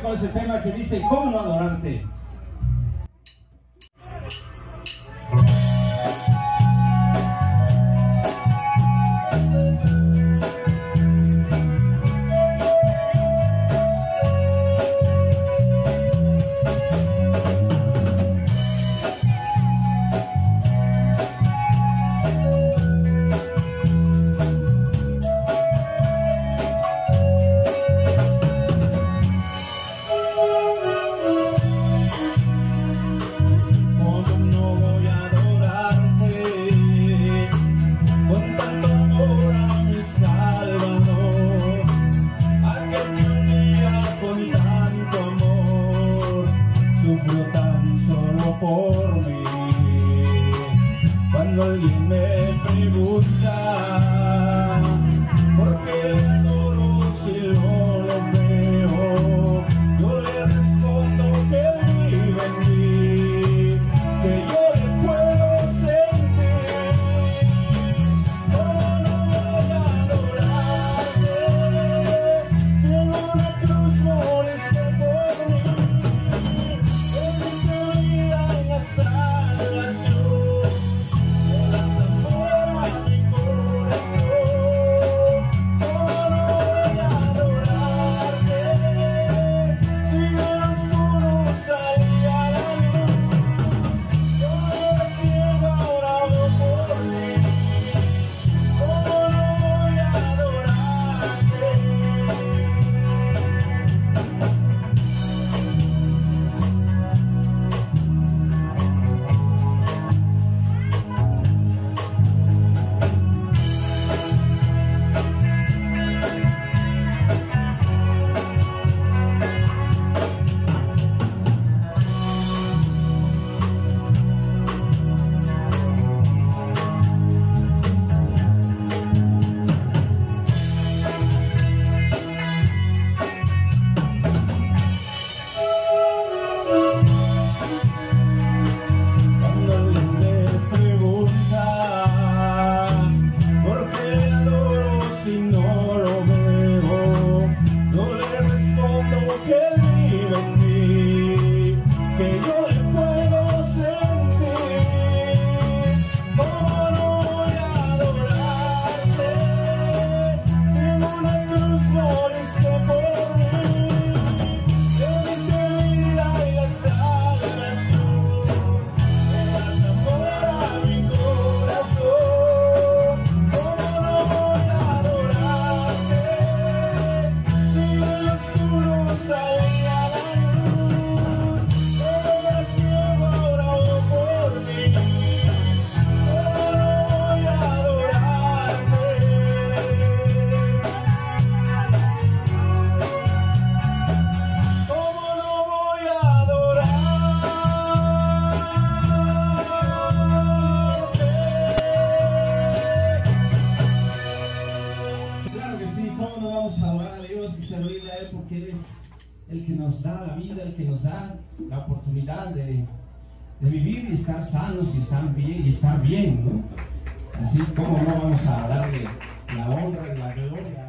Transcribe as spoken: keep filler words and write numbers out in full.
con ese tema que dice ¿cómo no adorarte? Por mí, cuando alguien me pregunta por qué le adoro si no lo veo, yo le respondo que vive en mí, que yo le puedo sentir. ¿Cómo no voy a adorarte si en una cruz moriste por mí? Porque Él es el que nos da la vida, el que nos da la oportunidad de, de vivir y estar sanos y estar bien, y estar bien, ¿no? Así como no vamos a darle la honra y la gloria